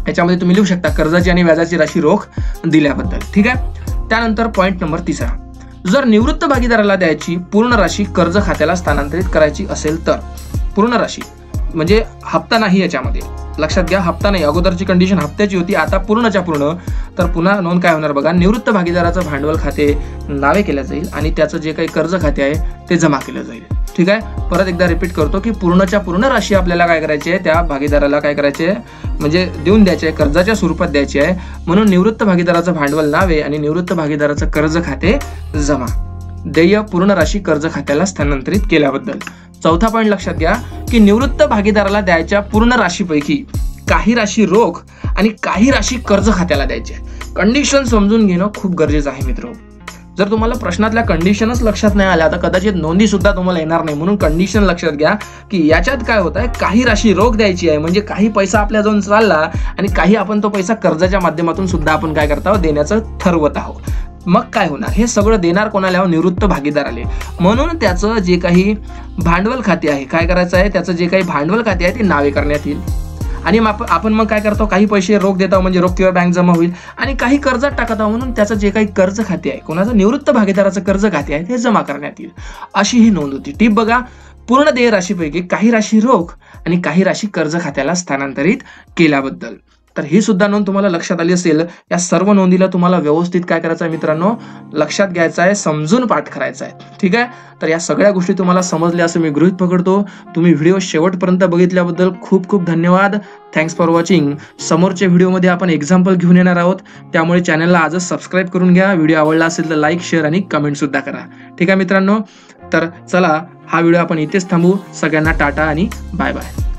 याच्यामध्ये तुम्ही लिहू शकता कर्जाची आणि व्याजाची राशी रोख दिल्याबद्दल. ठीक आहे. त्यानंतर पॉईंट नंबर 3, जर निवृत्त भागीदाराला द्यायची पूर्ण राशी कर्ज खात्याला स्थानांतरित करायची असेल तर, पूर्ण राशी म्हणजे हप्ता नाही, याच्यामध्ये लक्षात घ्या, हप्ता नाही. अगोदरची कंडिशन हप्त्याची होती, आता पूर्णच्या पूर्ण. तर पुन्हा नोंद काय होणार बघा, निवृत्त भागीदाराचं भांडवल खाते नावे केलं जाईल आणि त्याचं जे काही कर्ज खाते आहे ते जमा केलं जाईल. ठीक आहे. परत एकदा रिपीट करतो की पूर्णच्या पूर्ण राशी आपल्याला काय करायची आहे, त्या भागीदाराला काय करायचे आहे म्हणजे देऊन द्यायची आहे, कर्जाच्या स्वरूपात द्यायची आहे. म्हणून निवृत्त भागीदाराचं भांडवल नावे आणि निवृत्त भागीदाराचं कर्ज खाते जमा. देय पूर्ण राशी कर्ज खात्याला स्थानांतरित केल्याबद्दल. चौथा पॉईंट लक्षात घ्या की निवृत्त भागीदाराला द्यायच्या पूर्ण राशीपैकी काही राशी रोख आणि काही राशी कर्ज खात्याला द्यायची आहे. कंडिशन समजून घेणं खूप गरजेचं आहे मित्र. जर तुम्हाला प्रश्नातल्या कंडिशनच लक्षात नाही आल्या तर कदाचित नोंदी सुद्धा तुम्हाला येणार नाही. म्हणून कंडिशन लक्षात घ्या की याच्यात काय होत आहे, काही राशी रोख द्यायची आहे म्हणजे काही पैसा आपल्याजवळ चालला आणि काही आपण तो पैसा कर्जाच्या माध्यमातून सुद्धा आपण काय करत आहोत, देण्याचं ठरवत आहोत. मग काय होणार, हे सगळं देणार कोणाला, निवृत्त भागीदाराले. म्हणून त्याचं जे काही भांडवल खाते आहे काय करायचं आहे, त्याचं जे काही भांडवल खाते आहे ते नावे करण्यात येईल. आणि आपण मग काय करतो, काही पैसे रोख देतो म्हणजे रोख किंवा बँक जमा होईल आणि काही कर्जात टाकत आहोत म्हणून त्याचं जे काही कर्ज खाते आहे, कोणाचं, निवृत्त भागीदाराचं कर्ज खाते आहे ते जमा करण्यात येईल. अशी ही नोंद होती. टीप बघा, पूर्ण देय राशीपैकी काही राशी रोख आणि काही राशी कर्ज खात्याला स्थानांतरित केल्याबद्दल. तर ही सुद्धा नोंद तुम्हाला लक्षात आली असेल. या सर्व नोंदीला तुम्हाला व्यवस्थित काय करायचं आहे मित्रांनो, लक्षात घ्यायचं आहे, समजून पाठ करायचा आहे. ठीक आहे. तर या सगळ्या गोष्टी तुम्हाला समजल्या असं मी गृहीत पकडतो. तुम्ही व्हिडिओ शेवटपर्यंत बघितल्याबद्दल खूप खूप धन्यवाद. Thanks for watching. समोरच्या व्हिडिओमध्ये आपण एक्झाम्पल घेऊन येणार आहोत, त्यामुळे चॅनलला आजच सबस्क्राईब करून घ्या. व्हिडिओ आवडला असेल तर लाईक, शेअर आणि कमेंट सुद्धा करा. ठीक आहे मित्रांनो. तर चला, हा व्हिडिओ आपण इथेच थांबू. सगळ्यांना टाटा आणि बाय बाय.